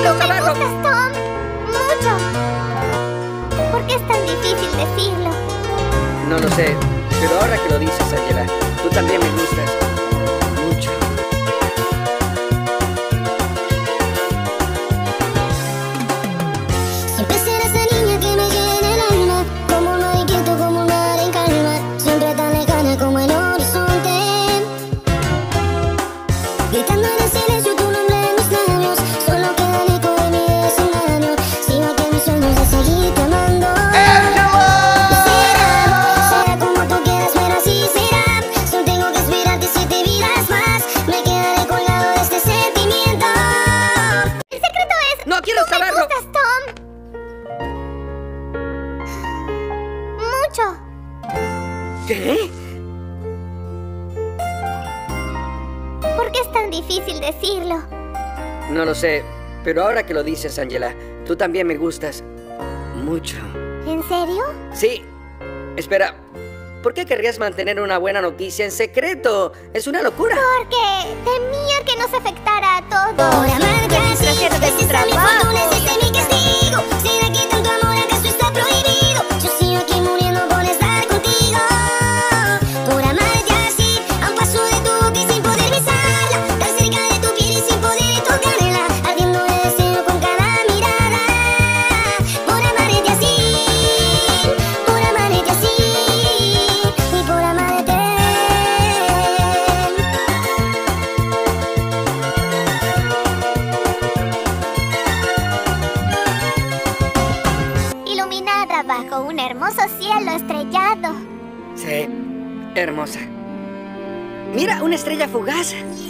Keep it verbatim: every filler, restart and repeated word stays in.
quiero Me saberlo. gustas, Tom. Mucho. ¿Por qué es tan difícil decirlo? No lo sé, pero ahora que lo dices, Angela, tú también me gustas mucho. Siempre será esa niña que me llena el alma, como un mar inquieto, como un mar en calma, siempre tan lejana como el horizonte. Gritando en el silencio tu nombre en mis labios, solo queda el eco de mi desengaño. Sigo aquí en mis sueños de seguirte amando. Será, será como tú quieras, pero así será. Solo tengo que esperarte siete vidas más. Me quedaré colgado de este sentimiento. El secreto es... ¡No quiero ¡Tú me saberlo! gustas, Tom! Mucho. ¿Qué? ¿Por qué es tan difícil decirlo? No lo sé, pero ahora que lo dices, Angela, tú también me gustas mucho. ¿En serio? Sí. Espera, ¿por qué querrías mantener una buena noticia en secreto? Es una locura. Porque temía que nos afectara a todos. Por amarte así, Haciendo de este tu es mi trabajo. fortuna, este es mi castigo. ¿Será que tanto amor acaso está prohibido? Yo sigo aquí muriendo por estar contigo. Por amarte así, a un paso de tu boca y sin poder besarla, tan cerca de tu piel y sin poder tocarla, ardiendo de deseo con cada mirada. Por amarte así, por amarte así y por amarte. Iluminada bajo un hermoso cielo estrellado. Sí, hermosa. Mira, una estrella fugaz.